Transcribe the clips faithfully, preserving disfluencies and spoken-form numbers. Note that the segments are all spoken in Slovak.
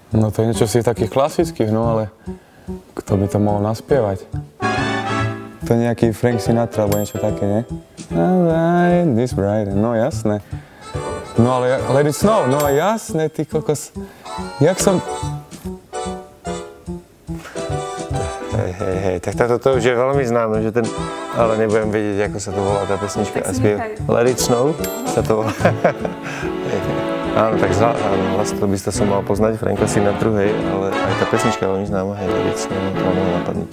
No to je niečo z takých klasických, no ale kto by to mohol naspievať? To je nejaký Frank Sinatra alebo niečo také, nie? Alright, this right, no jasné. No ale Let It Snow, no jasné, ty kokos. Jak som... Hej, hej, hej, tak toto už je veľmi známe, že ten... Ale nebudem vedieť, ako sa to volá tá pesnička. Tak si nechaj. Let It Snow sa to volá. Áno, tak zla, áno, vlastne to by to som mal poznať, Franka Sinatru, hej, ale aj tá pesnička je veľmi známa, hej, Let It Snow, to mám mohol napadnúť.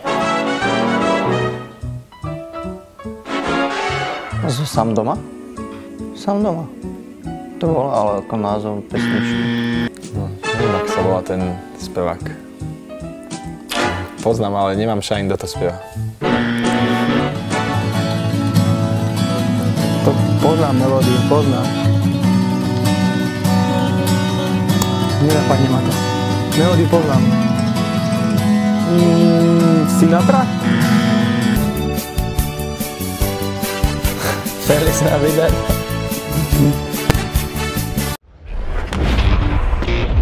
Sám doma? Sám doma. To bol ale ako názov pesničky. No, neviem, ako sa volá ten spevák. Poznám, ale nemám šajn, kto to spieva. To poznám melódiu, poznám. Nenapadne ma to. Melódiu poznám. Mm, Sinatra? Feliz Navidad.